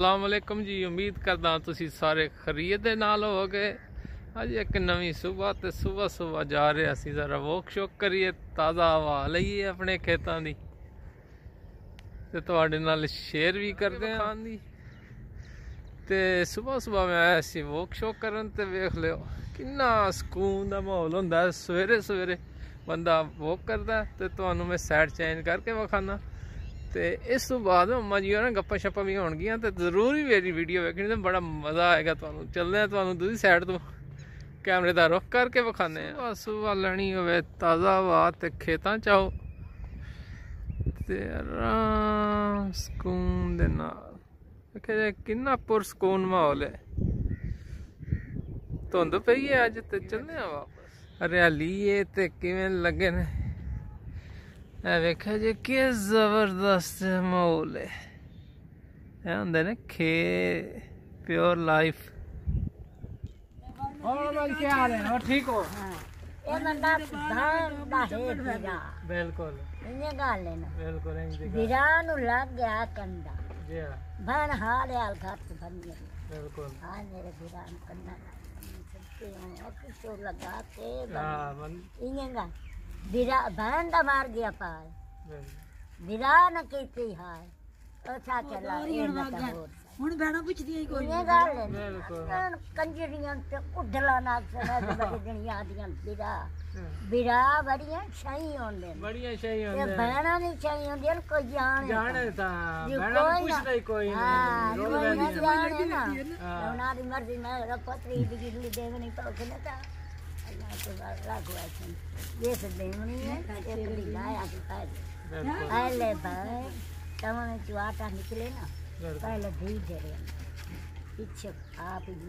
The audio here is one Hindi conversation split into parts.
अस्सलामुअलैकुम जी। उम्मीद करदा तुसी सारे खरीद दे नाल होगे। अज एक नवी सुबह ते सुबह जा रहे असी जरा वॉक शॉक करिए, ताज़ा हवा लईए अपने खेतों की ते तुहाडे नाल शेयर भी करते हैं। ते सुबह मैं आया सी वॉक शॉक करन ते वेख लियो किन्ना सुकून दा माहौल हुंदा है। सवेरे बंदा वॉक करदा ते तुहानू मैं साइड चेंज करके विखाना। तो इस तो बाद अम्मा जी ना गप्पा शप्पा भी होणगियां तो जरूर ही मेरी वीडियो वेखनी तो बड़ा मज़ा आएगा। तुहानू चलने तुहानू दूसरी साइड तो कैमरे का रुख करके विखाने। सुबह लैनी होवे ताज़ा हवा ते खेतां च आओ ते आराम सुकून दे नाल देखिए किन्ना पुरसकून माहौल है। धुंध पई है अज ते चलने वापस। हरियाली है ते किवें लगे ने वेखा जी कि जबरदस्त माहौल है। होंदे ने खे प्योर लाइफ। क्या हाल है? और ठीक हो? बिल्कुल लग गया कंधा भन हाल बिल्कुल मेरे कंधा लगा के बहन दा मार गया पाल बिरा न कीती हाय अच्छा चला हुन बहना पुछदी है कोई ये गल है कंजरियां ते उडला ना बड़े जणियां आदियां बिरा बड़ियां सही होंदे बढ़िया सही होंदे ते बहना नहीं सही होंदी कोई जाने ता बहना पुछदा ही कोई नहीं रोल जाने ना उना दी मर्जी में पत्री दी गिरली देवनी तो ना ये तो देवनी है एक लाया पहले भाई तमने चुआटा निकले ना पहले धी जरे पीछे आप ही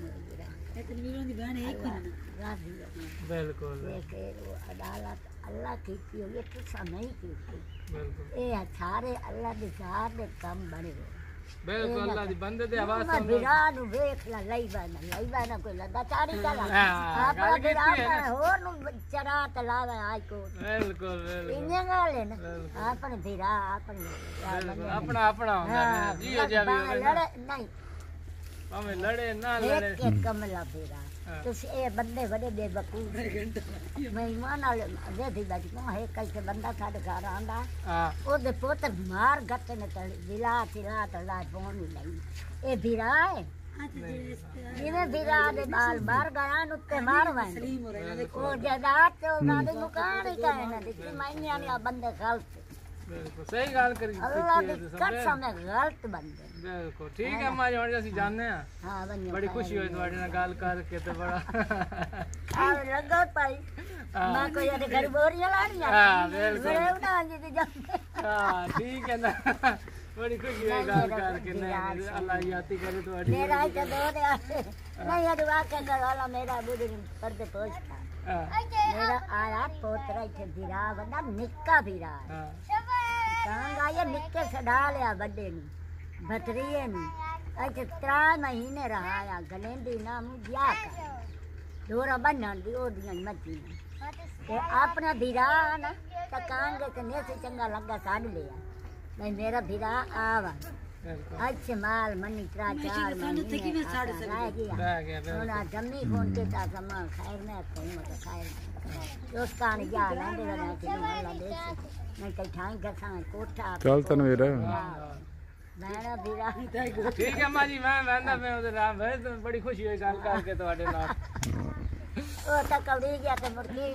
बिल्कुल अदालत अल्लाह की ये किसा नहीं की ये सारे अल्लाह दे सारे काम बड़े बिल्कुल अल्लाह दी बंदे दे आवाज सुन बिरा नु देख ला लई बाना कोई लदा चारी चला आप बिरा होर नु चरा तलावे आज को बिल्कुल इन्ने गाले ना अपने बिरा अपने अपना जियो जा भी लड़े नहीं हमें लड़े ना लड़े एक कमला बिरा तो ये बंदे बड़े बेवकूफ मेहमान वाले दे बाजी को है कई बंदा साडे घर आंदा ओदे पुत्र मार गट्टे ने दिला तला फोन नहीं ए बिरा है जिने बिरा दे बाल बाहर गया नुते मारवा ओ जदात तो ना दे मुकान ही कहना देखी मैंने ने बंदे गलत बिल्कुल सही गाल करी अल्लाह दे कसम है गलत बंदे बिल्कुल ठीक है अम्मा जी हुण ਅਸੀਂ ਜਾਣਦੇ ਆ बड़ी खुशी होई ਤੁਹਾਡੇ ਨਾਲ ਗੱਲ ਕਰਕੇ ਤੇ बड़ा आ लगा पाई मैं कोई अरे घर बोरियां लानियां हां बिल्कुल उड़ा जी ते जा हां ठीक है ना बड़ी खुशी है गाल करके नहीं अल्लाह याती करे ਤੁਹਾਡੀ मेरा तो दो दे नहीं अदवा के घर वाला मेरा बुढ़ी पर्दे पोछता मेरा आया पोतरा इथे बिरा बंदा निक्का बिरा कहांगा ये निक्के से डालिया बड़े नी भतरिये नी अच्छे 3 महीने रहा या गलेंदी नाम ब्याह कर डोरा बनन दी ओदियां मती ते अपना बिरा ना त कांगे के ने से चंगा लगा साड लिया नहीं मेरा बिरा आवा अच्छे माल मनी 3-4 महीने की में साड़ से रह गया सोना जम्मी फोन के ता समा खैर में कोई मत खैर दोस्त कान जा लेंदे ना के अल्लाह दे मैं कई ठाई गसा कोठा चल तनवीर मैंने बिरा ठीक है अम्मा जी मैं वंदा मैं उधर आ भाई तो बड़ी खुशी हुई गाल करके ਤੁਹਾਡੇ ਨਾਲ ओ तक कवड़ी गया ते मुर्गी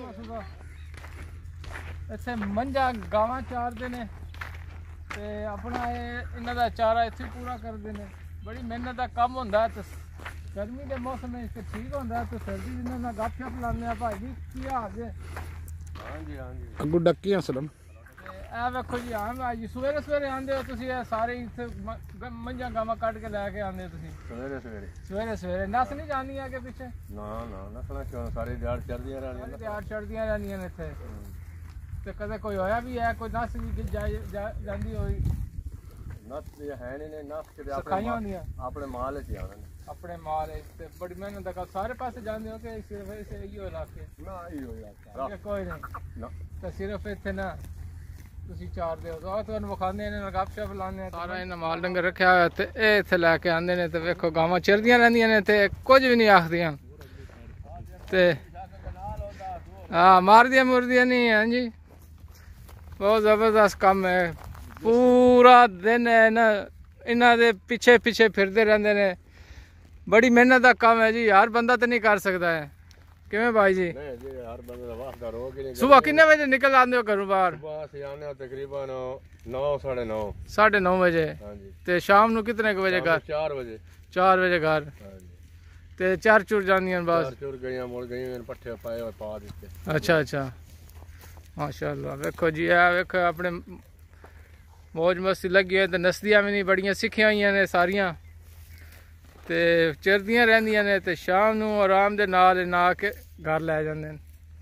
ਇੱਥੇ ਮੰਝਾਂ ਗਾਵਾਂ ਚਾਰਦੇ ਨੇ ਤੇ ਆਪਣਾ ਇਹਨਾਂ ਦਾ ਚਾਰਾ ਇੱਥੇ ਪੂਰਾ ਕਰਦੇ ਨੇ। ਬੜੀ ਮਿਹਨਤ ਦਾ ਕੰਮ ਹੁੰਦਾ ਤੇ ਗਰਮੀ ਦੇ ਮੌਸਮ ਵਿੱਚ ਠੀਕ ਹੁੰਦਾ ਤੇ ਸਰਦੀ ਦਿਨਾਂ ਨਾਲ ਗੱਪ ਸ਼ਪ ਲਾਉਂਦੇ ਆ। ਭਾਜੀ ਕੀ ਹਾਲ ਜੇ? ਹਾਂਜੀ ਅੱਗੂ ਡੱਕੀ ਅਸਲਮ ਇਹ ਵੇਖੋ ਜੀ ਹਾਂ ਭਾਜੀ ਸਵੇਰੇ ਆਉਂਦੇ ਹੋ ਤੁਸੀਂ ਇਹ ਸਾਰੇ ਇੱਥੇ ਮੰਝਾਂ ਗਾਵਾਂ ਕੱਢ ਕੇ ਲੈ ਕੇ ਆਉਂਦੇ ਹੋ ਤੁਸੀਂ ਸਵੇਰੇ ਨਸ ਨਹੀਂ ਜਾਂਦੀਆਂ ਕਿ ਪਿੱਛੇ ਨਾ ਨਸਣਾ ਕਿਉਂ ਸਾਰੀ ਦਿਹਾੜ ਚੜਦੀਆਂ ਰਹਿੰਦੀਆਂ ਨੇ ਇੱਥੇ ਤੇ ਕਦੇ ਕੋਈ ਹੋਇਆ ਵੀ ਹੈ ਕੋਈ ਨਸ ਵੀ ਜਾਂਦੀ ਹੋਈ ਨਸ ਹੈ ਨਹੀਂ ਨਸ ਕੇ ਸਿਖਾਈਆਂ ਹੁੰਦੀਆਂ ਆਪਣੇ ਮਾਲ ਚ ਆਉਣਾ ਆਪਣੇ ਮਾਲ ਤੇ ਬੜੀ ਮਿਹਨਤ ਦਾ ਸਾਰੇ ਪਾਸੇ ਜਾਂਦੇ ਹੋ ਕਿ ਸਿਰਫ ਇਸੇ ਇਹੋ ਇਲਾਕੇ ਨਾ ਇਹੋ ਇਲਾਕਾ ਕੋਈ ਨਹੀਂ ਤੇ ਸਿਰਫ ਇੱਥੇ ਨਾ ਤੁਸੀਂ ਚਾਰਦੇ ਹੋ ਤਾਂ ਤੁਹਾਨੂੰ ਵਿਖਾਉਂਦੇ ਨੇ ਗੱਪਸ਼ਪ ਲਾਉਂਦੇ ਸਾਰਾ ਇਹਨਾਂ ਮਾਲ ਡੰਗਰ ਰੱਖਿਆ ਹੋਇਆ ਤੇ ਇਹ ਇੱਥੇ ਲੈ ਕੇ ਆਉਂਦੇ ਨੇ ਤੇ ਵੇਖੋ ਗਾਵਾਂ ਚਰਦੀਆਂ ਰਹਿੰਦੀਆਂ ਨੇ ਤੇ ਕੁਝ ਵੀ ਨਹੀਂ ਆਖਦੀਆਂ ਤੇ ਹਾਂ ਮਾਰਦੀਆਂ ਮੁਰਦੀਆਂ ਨਹੀਂ ਹੈ ਜੀ ਬਹੁਤ ਜ਼ਬਰਦਸਤ ਕੰਮ ਹੈ ਪੂਰਾ ਦਿਨ ਇਹਨਾਂ ਦੇ ਪਿੱਛੇ ਪਿੱਛੇ ਫਿਰਦੇ ਰਹਿੰਦੇ ਨੇ ਬੜੀ ਮਿਹਨਤ ਦਾ ਕੰਮ ਹੈ ਜੀ ਹਰ ਬੰਦਾ ਤਾਂ ਨਹੀਂ ਕਰ ਸਕਦਾ ਹੈ ਕਿਵੇਂ ਭਾਈ ਜੀ ਨਹੀਂ ਜੀ ਹਰ ਬੰਦੇ ਦਾ ਵਾਸਤਾ ਰੋਕ ਹੀ ਨਹੀਂ ਸੁਬਹ ਕਿੰਨੇ ਵਜੇ ਨਿਕਲ ਆਉਂਦੇ ਹੋ ਘਰੋਂ ਬਾਹਰ ਸੁਬਹ ਅਸੀਂ ਆਉਂਦੇ ਹਾਂ ਤਕਰੀਬਨ 9:30 9:30 ਵਜੇ ਹਾਂਜੀ ਤੇ ਸ਼ਾਮ ਨੂੰ ਕਿਤਨੇ ਵਜੇ ਘਰ 4 ਵਜੇ 4 ਵਜੇ ਘਰ ਹਾਂਜੀ ਤੇ ਚਾਰ ਚੁਰ ਜਾਂਦੀਆਂ ਬਸ ਚਾਰ ਚੁਰ ਗਈਆਂ ਮੁੜ ਗਈਆਂ ਪੱਠੇ ਪਾਏ ਹੋਏ ਪਾ ਦਿੱਤੇ ਅੱਛਾ ਅੱਛਾ ਮਾਸ਼ਾਅੱਲਾ ਵੇਖੋ ਜੀ ਇਹ ਵੇਖੋ ਆਪਣੇ ਮौज ਮਸਤੀ ਲੱਗੀ ਹੋਈ ਤੇ ਨਸਦੀਆਂ ਵੀ ਨਹੀਂ ਬੜੀਆਂ ਸਿੱਖੀਆਂ ਹੋਈਆਂ ਨੇ ਸਾਰੀਆਂ ਤੇ ਚਰਦੀਆਂ ਰਹਿੰਦੀਆਂ ਨੇ ਤੇ ਸ਼ਾਮ ਨੂੰ ਆਰਾਮ ਦੇ ਨਾਲ ਨਹਾ ਕੇ ਘਰ ਲੈ ਜਾਂਦੇ ਨੇ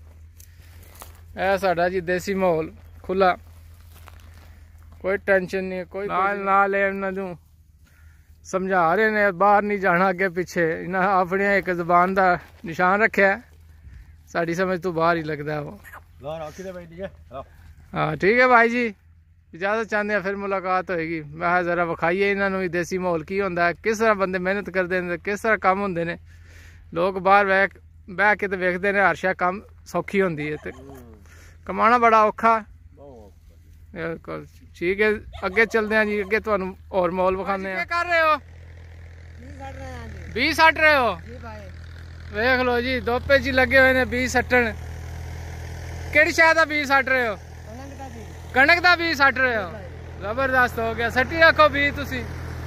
ਇਹ ਸਾਡਾ ਜੀ ਦੇਸੀ ਮਾਹੌਲ ਖੁੱਲਾ ਕੋਈ ਟੈਨਸ਼ਨ ਨਹੀਂ ਕੋਈ ਨਾਲ ਇਹਨਾਂ ਨੂੰ ਸਮਝਾ ਰਹੇ ਨੇ ਬਾਹਰ ਨਹੀਂ ਜਾਣਾ ਅੱਗੇ ਪਿੱਛੇ ਇਹਨਾਂ ਆਪਣੇ ਇੱਕ ਜ਼ੁਬਾਨ ਦਾ ਨਿਸ਼ਾਨ ਰੱਖਿਆ ਸਾਡੀ ਸਮਝ ਤੋਂ ਬਾਹਰ ਹੀ ਲੱਗਦਾ ਉਹ हाँ ठीक है भाई जी इजाजत चाहते हैं फिर मुलाकात होएगी मैं जरा विखाइए इन्होंने भी देसी माहौल की होंदा है किस तरह बंदे मेहनत करते हैं किस तरह काम होंदे ने लोग बाहर बह के तो वेखते हैं हर शै काम सौखी होंदी है ते कमाना बड़ा औखा बिल्कुल ठीक है अगे चलते हैं जी अगे तुहानू और माहौल विखाने हैं कर रहे हो बीज सट रहे हो वेख लो जी दोपे जी लगे हुए ने बीज सट्टन ਕਿਹੜੀ ਸ਼ਾਹ ਦਾ ਬੀਜ ਸੱਟ ਰਹੇ ਹੋ ਕਣਕ ਦਾ ਬੀਜ ਸੱਟ ਰਹੇ ਹੋ ਜ਼ਬਰਦਸਤ ਹੋ ਗਿਆ ਸੱਟੀ ਰੱਖੋ ਬੀਜ ਤੁਸੀਂ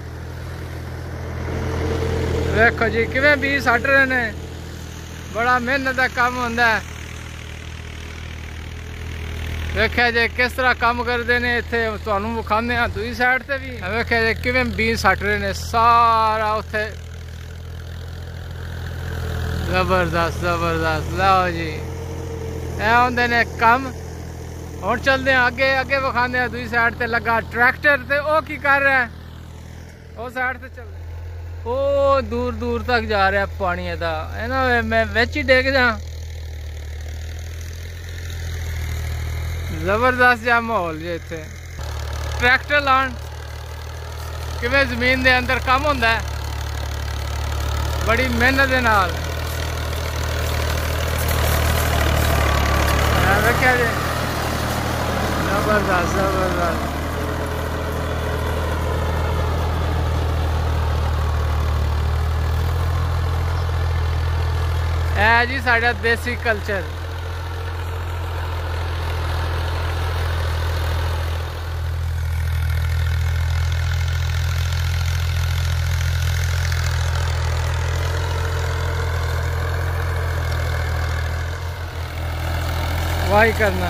ਵੇਖੋ ਜੀ ਕਿਵੇਂ ਬੀਜ ਸੱਟ ਰਹੇ ਨੇ ਬੜਾ ਮਿਹਨਤ ਦਾ ਕੰਮ ਹੁੰਦਾ ਹੈ ਵੇਖਿਆ ਜੇ ਕਿਸ ਤਰ੍ਹਾਂ ਕੰਮ ਕਰਦੇ ਨੇ ਇੱਥੇ ਤੁਹਾਨੂੰ ਵਿਖਾਉਂਦੇ ਆ ਦੂਜੀ ਸਾਈਡ ਤੇ ਵੀ ਵੇਖਿਆ ਜੇ ਕਿਵੇਂ ਬੀਜ ਸੱਟ ਰਹੇ ਨੇ ਸਾਰਾ ਉੱਥੇ ਜ਼ਬਰਦਸਤ ਜ਼ਬਰਦਸਤ ਲਓ ਜੀ आते ने कम और चलते हैं अगे अगे विखाने दूसरी साइड ते लगा ट्रैक्टर ते ओ की कर रहा है वो साइड ते चल ओ दूर दूर तक जा रहा है पानी दा है ना मैं विच ही डिग जा जबरदस्त जा माहौल जे इत्थे ट्रैक्टर लान किवें जमीन दे अंदर कम हुंदा है बड़ी मेहनत दे नाल क्या जबरदस्त जबरदस्त है जी साडा देसी कल्चर वाही करना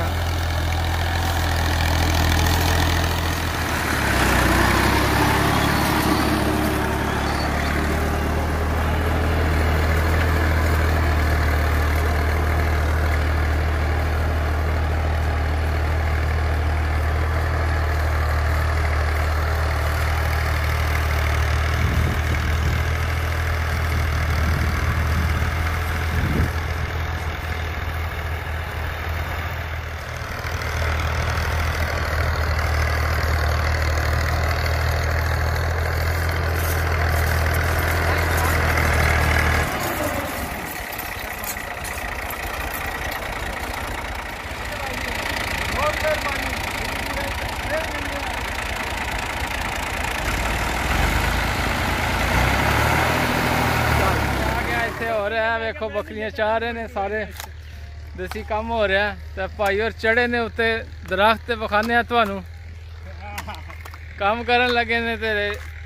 देखो बकरियां चाह रहे ने सारे देसी काम हो रहा है तो भाई और चढ़े ने उत्ते दरख्त ते विखाने तुहानू काम करन लगे ने तेरे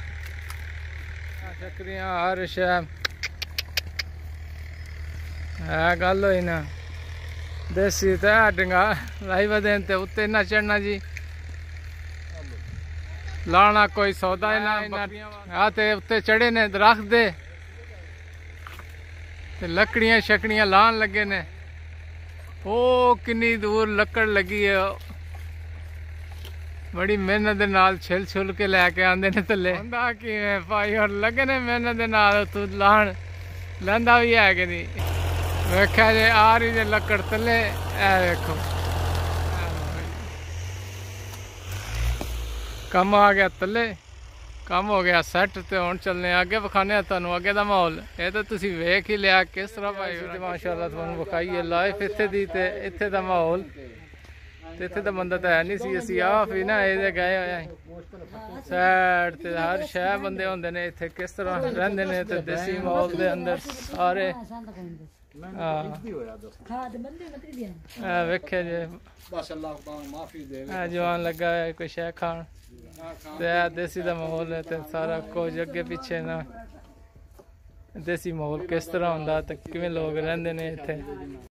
बकरियां हर शै है गल होई ना देसी ते डंगा लाई बदे ते उत्ते ना चढ़ना जी लाना कोई सौदा ना हाँ ते उत्ते चढ़े ने दरख्त दे ते लकड़ियां शकड़ियां लान लगे ने ओ किन्नी दूर लकड़ लगी है बड़ी मेहनत दे नाल छिल छुल के लैके आंदे ने थल्ले हुंदा किवें भाई और लगे ने मेहनत दे नाल तू लान लैंदा भी है कि नहीं वेख्या जे आ रही जे लकड़ थल्ले ए देखो ਕੰਮ ਆ ਗਿਆ ਥੱਲੇ, ਕੰਮ ਹੋ ਗਿਆ ਸੈੱਟ ਤੇ ਹੁਣ ਚੱਲਨੇ ਅੱਗੇ ਵਿਖਾਣੇ ਆ ਤੁਹਾਨੂੰ ਅੱਗੇ ਦਾ ਮਾਹੌਲ। ਇਹ ਤਾਂ ਤੁਸੀਂ ਵੇਖ ਹੀ ਲਿਆ ਕਿਸ ਤਰ੍ਹਾਂ ਭਾਈ ਤੇ ਮਾਸ਼ਾਅੱਲਾ ਤੁਹਾਨੂੰ ਵਿਖਾਈਏ ਲਾਈਫ ਇੱਥੇ ਦੀ ਤੇ ਇੱਥੇ ਦਾ ਮਾਹੌਲ। ਤੇ ਇੱਥੇ ਤਾਂ ਬੰਦਾ ਤਾਂ ਹੈ ਨਹੀਂ ਸੀ, ਅਸੀਂ ਆਪ ਹੀ ਨਾ ਇਹਦੇ ਗਏ ਹੋਏ ਹਾਂ ਸਾਈਡ ਤੇ। ਹਰ ਸ਼ਹਿਰ ਬੰਦੇ ਹੁੰਦੇ ਨੇ ਇੱਥੇ, ਕਿਸ ਤਰ੍ਹਾਂ ਰਹਿੰਦੇ ਨੇ ਤੇ ਦੇਸੀ ਮਾਹੌਲ ਦੇ ਅੰਦਰ ਸਾਰੇ। ਵੇਖਿਆ ਜੇ ਜਵਾਨ ਲੱਗਾ ਹੋਇਆ ਕੋਈ ਸ਼ੈ ਖਾਣ ਤੇ ਦੇਸੀ ਦਾ ਮਾਹੌਲ ਹੈ ਤੇ ਸਾਰਾ ਕੁਝ ਅੱਗੇ ਪਿੱਛੇ ਨਾ ਦੇਸੀ ਮਾਹੌਲ ਕਿਸ ਤਰ੍ਹਾਂ ਹੁੰਦਾ ਤੇ ਕਿਵੇਂ ਲੋਕ ਰਹਿੰਦੇ ਨੇ ਇੱਥੇ।